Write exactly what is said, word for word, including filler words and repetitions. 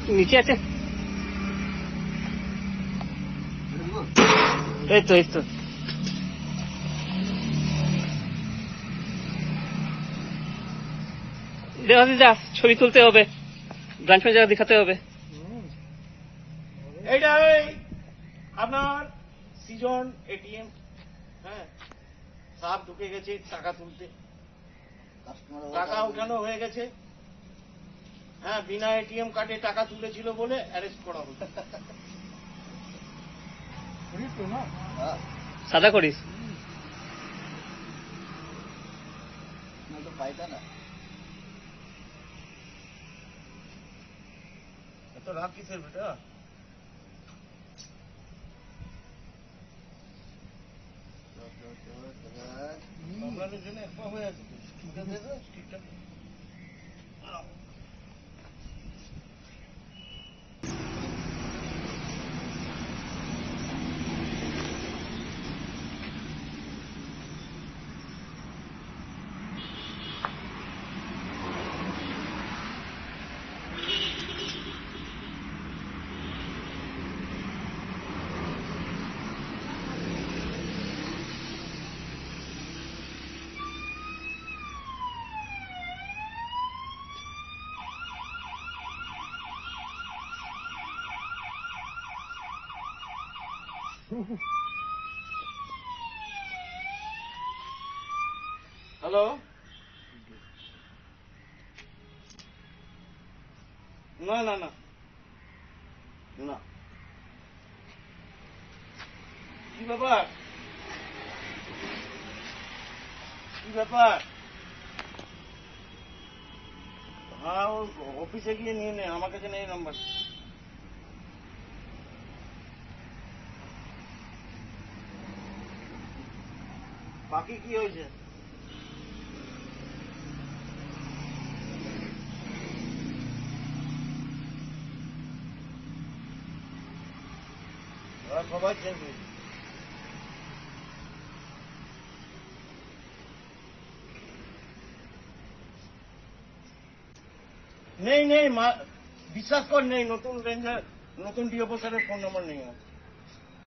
নিচে আছে, এই তো এই তো দেওয়া, ছবি তুলতে হবে, ব্রাঞ্চ ম্যানেজার দেখাতে হবে। এইটা আপনার সিজন এটিএম। হ্যাঁ, সাপ ঢুকে গেছে টাকা তুলতে, টাকা উঠানো হয়ে গেছে। হ্যাঁ, বিনা এটিএম কার্ডে টাকা তুলেছিল বলে অ্যারেস্ট করা হলো। সাদা করিস পাইতা না এত রাত কিসের বেটা? সামলানোর জন্য একবার হয়ে আছে। ঠিকঠাক হ্যালো, না না না না, কি ব্যাপার? কি ব্যাপার? হ্যাঁ, ও অফিসে গিয়ে নিয়ে নে, আমার কাছে নেই নাম্বার। বাকি কি হয়েছে? সবাই চেঞ্জ হয়েছে। নেই নেই, বিশ্বাস কর নেই, নতুন রেঞ্জার নতুন ডিও স্যারের ফোন নম্বর নেই।